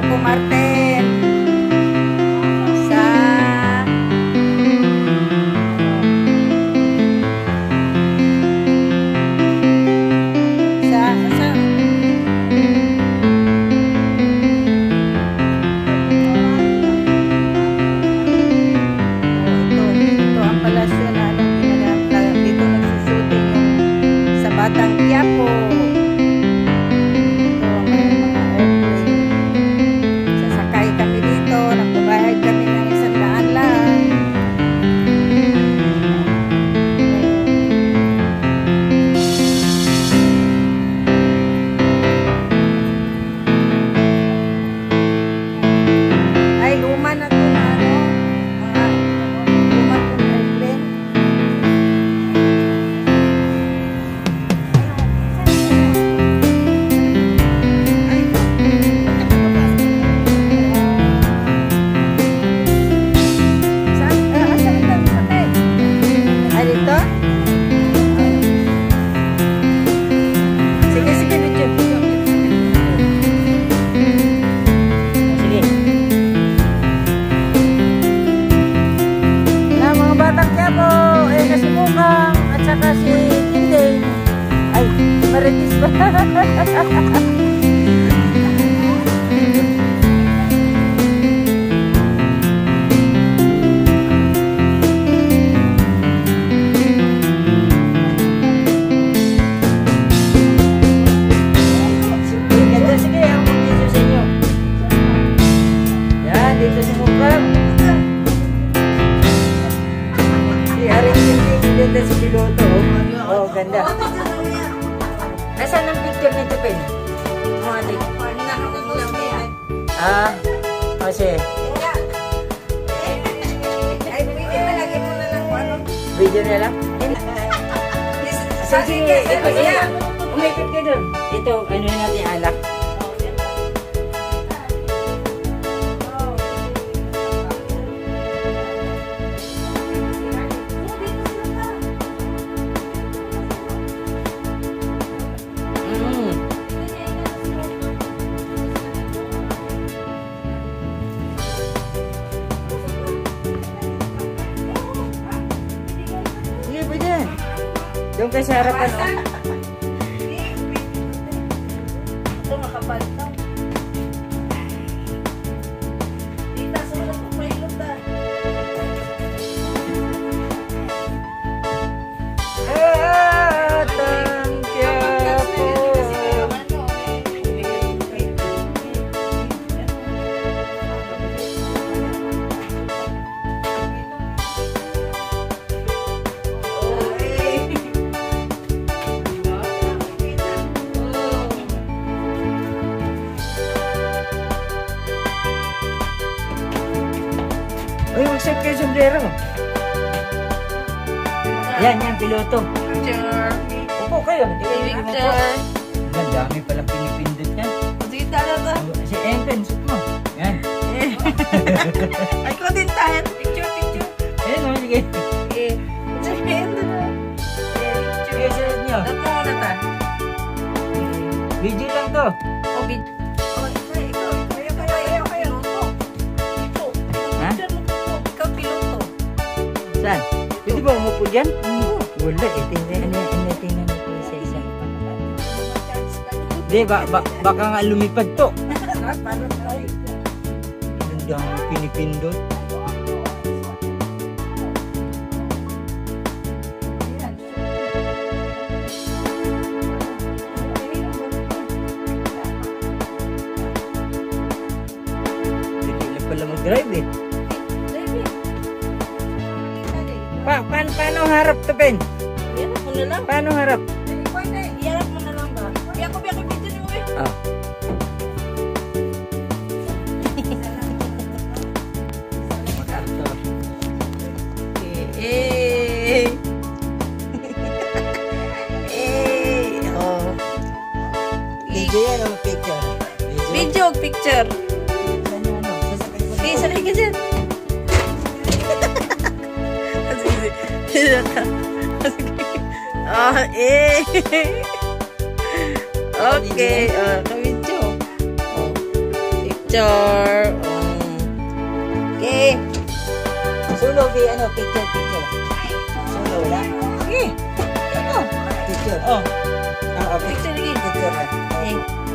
Quiapo Marte. Batang Quiapo. Ito, may mga airplane. Sasakay kami dito. Nagbabayad kami ng 100 lang. Ay, luma na ito na ano. Mga luma itong airplane. Saka si Tinday ay maritis ba? Sige, ako mag-video sa inyo. Yan, dito sa mukha. Ganda si piloto. Oh, ganda. Nasaan ang picture nito, Pen? Kasi video na lang? Sige, ito siya. Umikot ka dun. Ito, ano natin alak. Doon kayo sa harapan, oh. Ito, makapal ito. Dita, sulat ko pa ilot na. Batang Quiapo. Uy, mag-set kayo sombrero. Yan, piloto. Picture. Upo kayo. Picture. Ang dami palang pinipindot yan. Sige, tala. Si Enken, suot mo. Yan. Ay, ko din tayo. Picture. Ayan o, sige. Sige, ito na. Sige, suot nyo. Dato mo na ta. Video lang to. O, video. Saan? Pwede ba umupo dyan? Wala, tingnan sa isa. Hindi, baka nga lumipad to. Ang dami pinipindot. Hindi lang pala mag-drive eh. Paano harap to, Ben? Iharap mo na lang. Paano harap? Iharap mo na lang ba? Biyak ko video niyo eh. Ah. Mag-actor. Oh. Video yan o picture? Video, picture. Okay, sarili ka dyan. Okay, ka-video. picture. Okay. Solo, ano, picture. Solo, wala? Okay. Ano? Picture. Oh. Picture lagi. Picture na. Okay.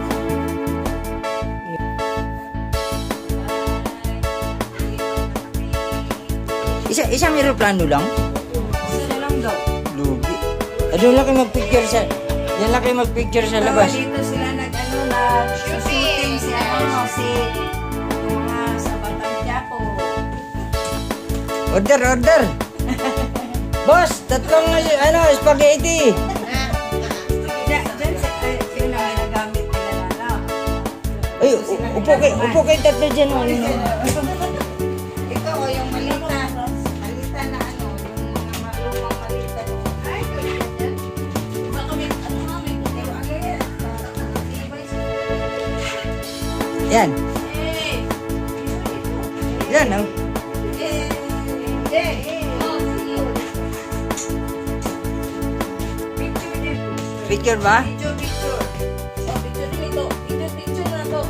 Isang aeroplano lang? Isa lang daw. Lugi. Doon lang kayo mag-picture sa... Yan lang kayo mag-picture sa labas. Dito sila nag-shooting si yung mga sa Batang Quiapo. Order! Boss, tatlong spaghetti. Diyan sila nagamit nila na. Ay, upo kayo tatlo dyan. Ikaw o yung malita. Malita na ano, yung mga malumang malita. Ay, ganyan. Baka may puti. Ano yan? Yan. Eh! Yan, oh. Picture ba? Picture. Oh, picture din ito. Picture na to.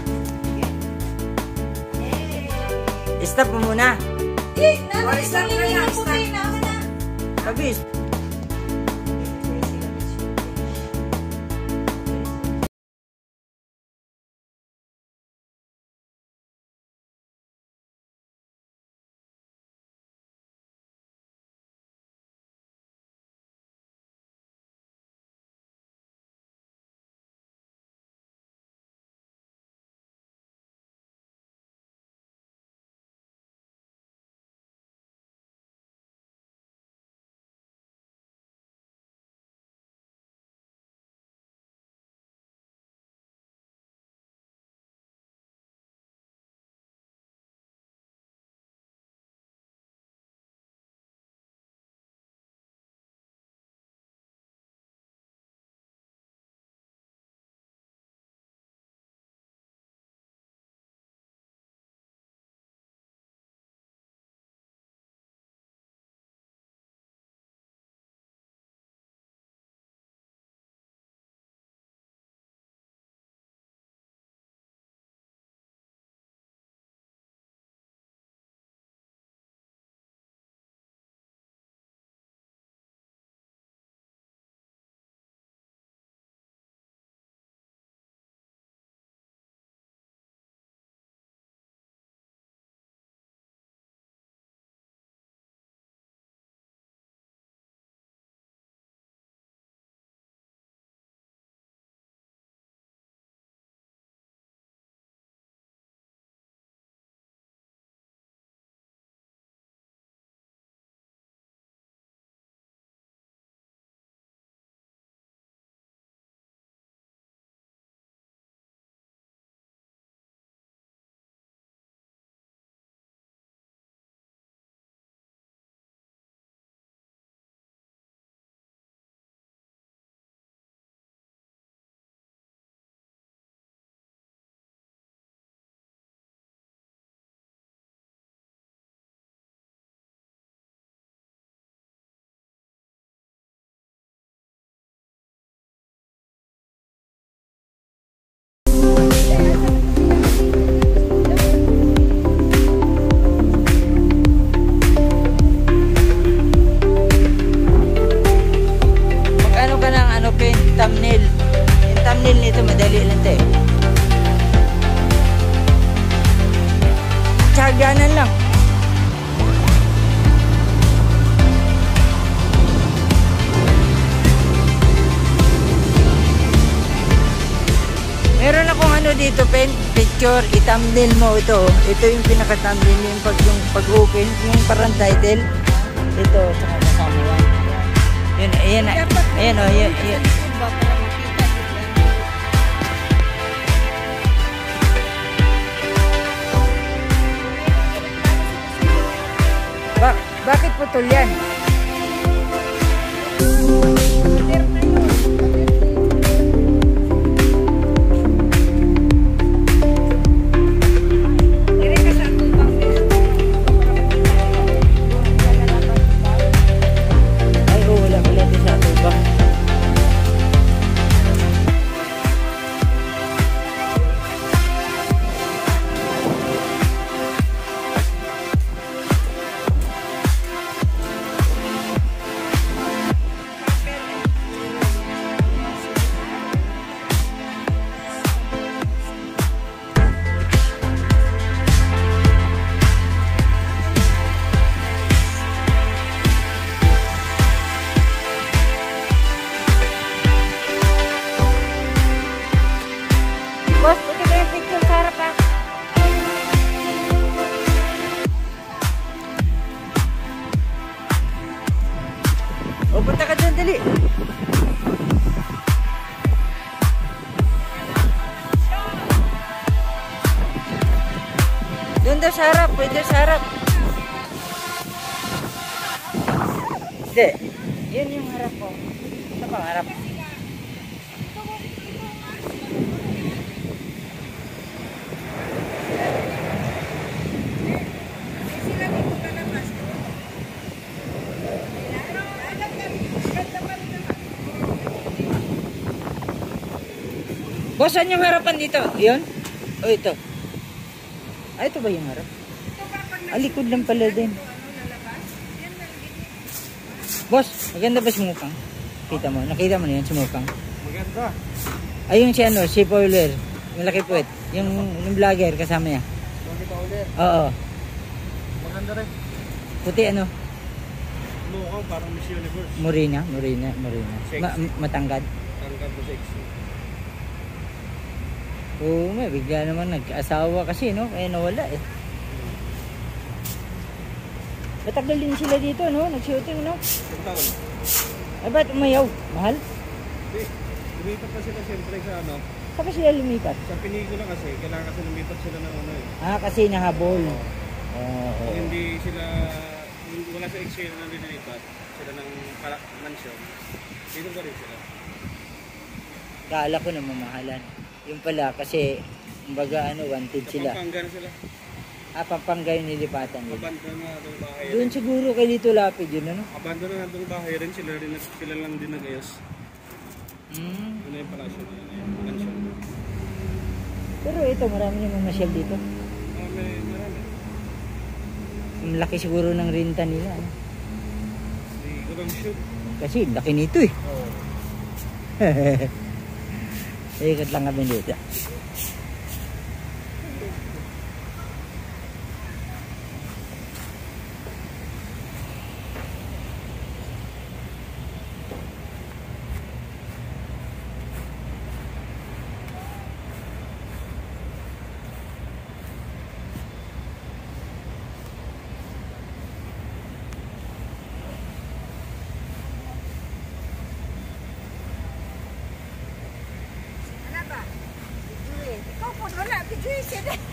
Stop mo muna. Stop na yan. Stop na. Kabis. Thumbnail. Yung thumbnail nito madali lang tayo. Tsaganan lang. Meron akong ano dito, picture, i-thumbnail mo ito. Ito yung pinaka-thumbnail, yung pag-open, yung parang title. Ito, saka kasama yan. Yun, ayan, ayan o, ayan. Bakit putol yan? pwede sa harap. Hindi. Yun yung harap ko. Ito pa, harap. Boss, saan yung harapan dito? Yun? O ito? Ah, ito ba yung harap? Likod lang pala din. Boss, maganda ba sumukang? Kita mo? Nakita mo na yan, sumukang? Maganda. Ayun si ano, si Pauler. Malaki puwet. Yung vlogger kasama niya. Tony Pauler. Oo. Maganda rin. Puti ano? Mukhang parang Miss Universe. Morena. Matangkad. Tangkad mo sexy. Oo, may bigla naman nag-asawa kasi, no? Kaya nawala eh. Matagal din sila dito, no? Nag-shooting, no? Isang taon. Ay, ba't umayaw? Mahal? Hindi. Lumipat pa sila siyempre sa ano. Saan sila lumipat? Sa pelikula kasi. Kailangan kasi lumipat sila ng ano eh. Ah, kasi nahabol. Oo. Kung hindi sila, wala sa exhale na nililipat, sila ng mansion, dito pa rin sila. Kala ko na mamahalan. Yung pala, kasi, kumbaga, ano, wanted Sa sila. Pampanga na sila. Ah, Pampanga yung nilipatan nila. Abandon na itong bahay Doon rin. siguro kay Lito Lapid yun, ano? Abandon na itong bahay rin. Sila lang din nag-ayos. Hmm. Ano yung palasyo na yun? Mansion. Pero ito, marami namang masyal dito. Marami. Ang laki siguro ng renta nila, ano? Hindi ko lang shoot. Kasi, laki nito eh. Oo. Ikot lang kami dito. Ikaw po, wala. Pidyoy siya na.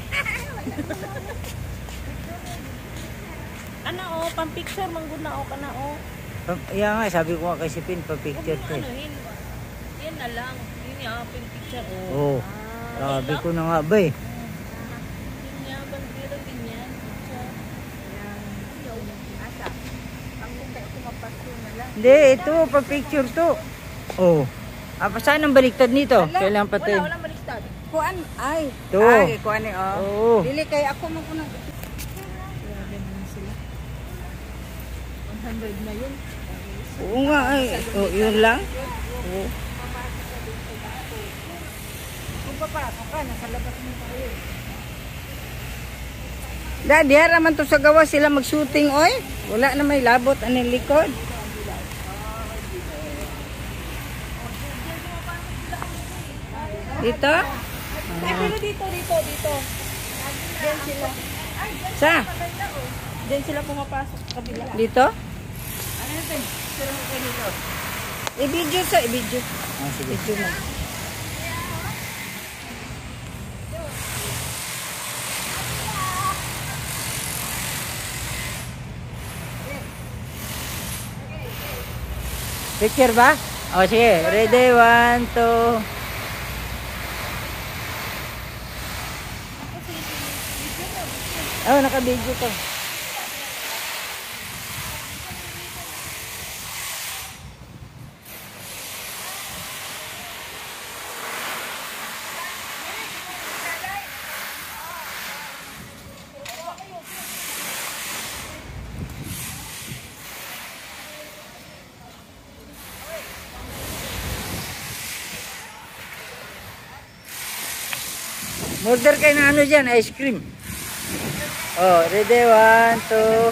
Ano o, pang-picture, mangguna o ka na o. Yan nga, sabi ko nga kay si Pin, pa-picture ko eh. Anuhin, yan na lang. Yun yung pang-picture o. Oo. Sabi ko na nga ba eh. Yun yung bandira din yan. Picture. Asa? Ang kung kayo kumapasto na lang. Hindi, ito, pa-picture to. Oo. Ah, saan ang baliktad nito? Kailangan pati. Walang baliktad. Kuan, ay. To. Ay, kuan eh, oh. Oo. Dili kay ako mo kunang. 100 na yun. Oo nga ay. Oh, yun lang. Oo. Kung papasok ka, nasa labas mo tayo. Dadi, haraman to sa gawa sila mag-shooting, oy. Wala na may labot anong likod. Dito? Pero dito. Diyan sila. Sa? Diyan sila pumapasok sa kabila. Dito? Ano natin? Pero mo kayo dito. I-video sa, i-video. Ah, sige. Video mo. Picture ba? O, sige. Ready, 1, 2. Oh, naka-video to. Order kayo ng ano dyan, ice cream. Oh, ready, 1, 2.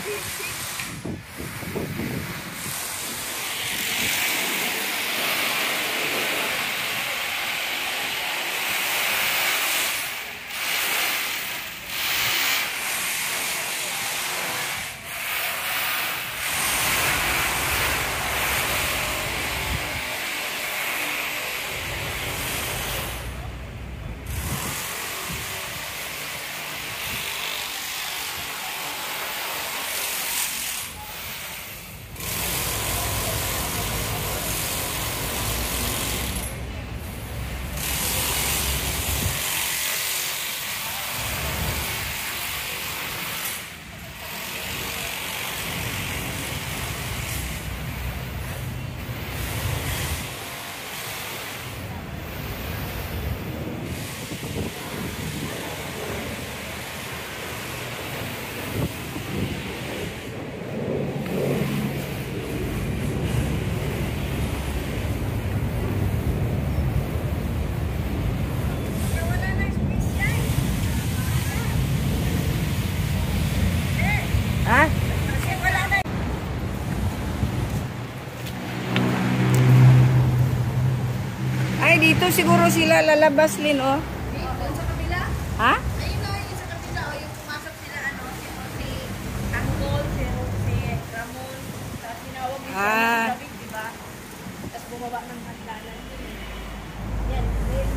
bahay dito. Siguro sila lalabas, Lin, oh. Doon sa kabila? Ha? Ayun na, yung sa kabila. O yung pumasok sila, ano, si Angkol, si Ramon. Tapos tinawag yung Ah. David, di ba? Tapos bumaba ng hagdanan. Yan, yan.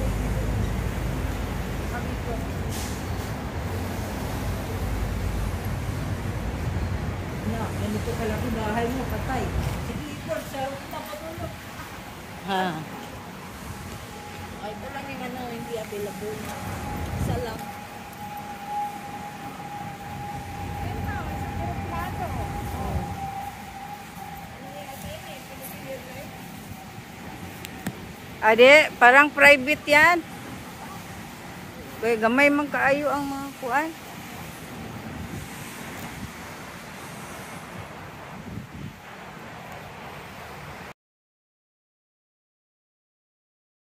Sabi ko. Na, ganito kalaki bahay mo, patay. Sige, ikot, sa patulog. Ha? Ay, ito lang yung ano, hindi available na. Isa lang. Ayun na, may sa puro plato. Oh. Ano yung again eh, pinipigil right? Ade, parang private yan. Kaya gamay man kaayo ang mga kuan.